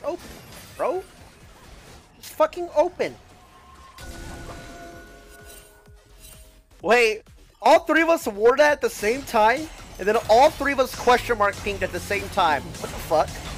open, bro. Just fucking open. Wait, all three of us wore that at the same time, and then all three of us question mark pinged at the same time. What the fuck?